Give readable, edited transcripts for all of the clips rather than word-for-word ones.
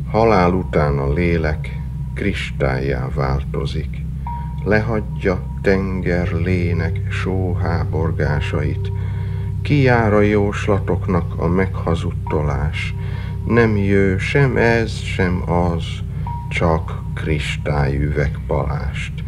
Halál után a lélek kristályá változik, lehagyja tenger lének sóháborgásait, kijár a jóslatoknak a meghazudtolás, nem jő sem ez, sem az, csak kristályüvegpalást.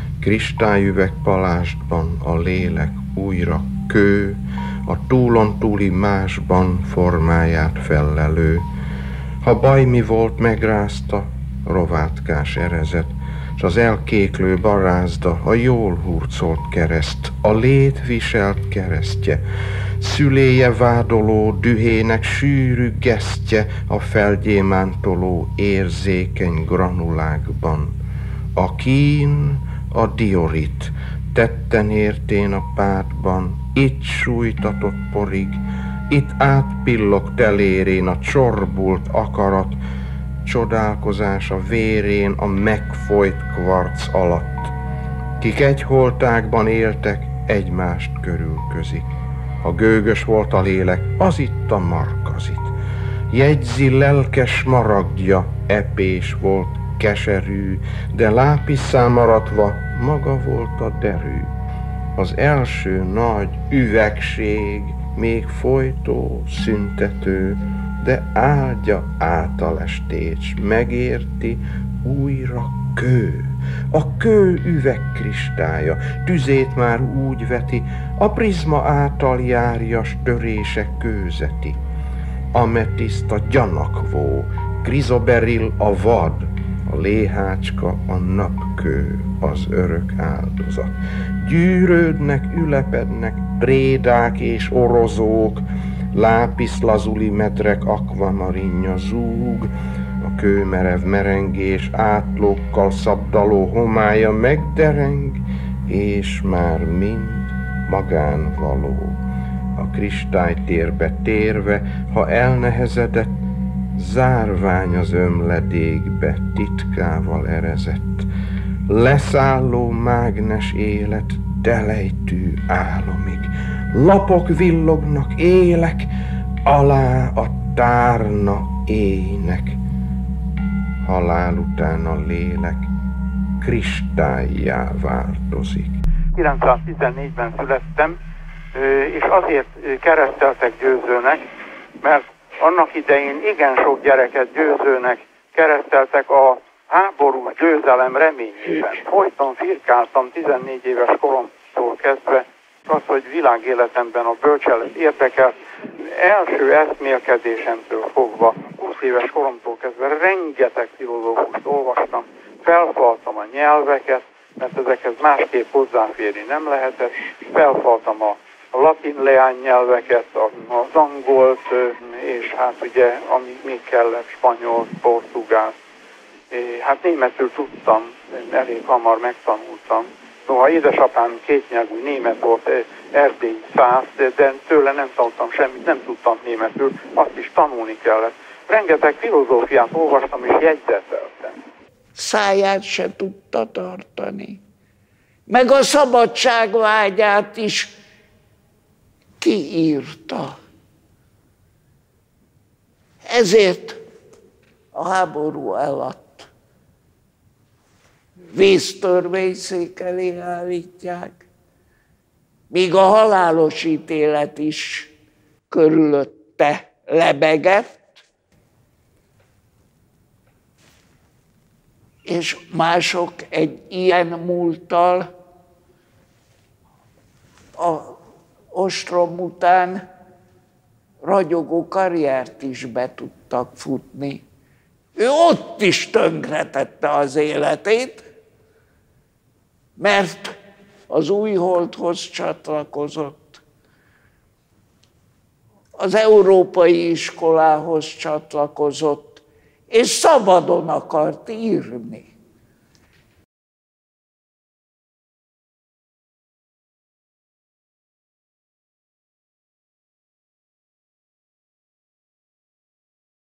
Kristályüvegpalástban a lélek újra kő, a túlon túli másban formáját fellelő. Ha baj mi volt, megrázta, rovátkás erezet, s az elkéklő barázda, a jól hurcolt kereszt, a lét viselt keresztje, szüléje vádoló dühének sűrű gesztje a felgyémántoló érzékeny granulákban. A kín, a diorit, tetten értén a pádban, itt sújtatott porig, itt átpillog telérén a csorbult akarat, csodálkozás a vérén a megfojt kvarc alatt. Kik egy holtákban éltek, egymást körülközik. Ha gőgös volt a lélek, az itt a markazit. Jegyzi lelkes maragdja, epés volt, keserű, de lápisszá maradva maga volt a derű. Az első nagy üvegség, még folytó, szüntető, de áldja általestét, s megérti újra kő. A kő üvegkristálya, tüzét már úgy veti, a prizma által járja, s törése kőzeti. Ametiszta gyanakvó, krizoberil a vad, a léhácska a napkő, az örök áldozat. Gyűrődnek, ülepednek prédák és orozók, lápiszlazuli medrek akvamarinja zúg, a kőmerev merengés átlókkal szabdaló homálya megdereng, és már mind magán való. A kristálytérbe térve, ha elnehezedett, zárvány az ömledékbe titkával erezett. Leszálló mágnes élet delejtű álomig. Lapok villognak, élek, alá a tárna ének. Halál után a lélek kristályjá változik. 914-ben születtem, és azért kereszteltek győzőnek, mert annak idején igen sok gyereket győzőnek kereszteltek a háborús győzelem reményében. Folyton firkáltam 14 éves koromtól kezdve, az, hogy világéletemben a bölcselet érdekel. Első eszmélkedésemtől fogva, 20 éves koromtól kezdve rengeteg filozófust olvastam, felfaltam a nyelveket, mert ezekhez másképp hozzáférni nem lehetett, felfaltam a latin leánynyelveket, az angolt, és hát ugye, ami még kellett, spanyol, portugál. Hát németül tudtam, elég hamar megtanultam. Noha édesapám kétnyelvű német volt, erdélyi szász, de tőle nem tanultam semmit, nem tudtam németül, azt is tanulni kellett. Rengeteg filozófiát olvastam és jegyzeteltem. Száját se tudta tartani. Meg a szabadságvágyát is kiírta. Ezért a háború alatt vésztörvényszék elé állítják, míg a halálos ítélet is körülötte lebegett, és mások egy ilyen múlttal a ostrom után ragyogó karriert is be tudtak futni. Ő ott is tönkretette az életét, mert az Újholdhoz csatlakozott, az európai iskolához csatlakozott, és szabadon akart írni.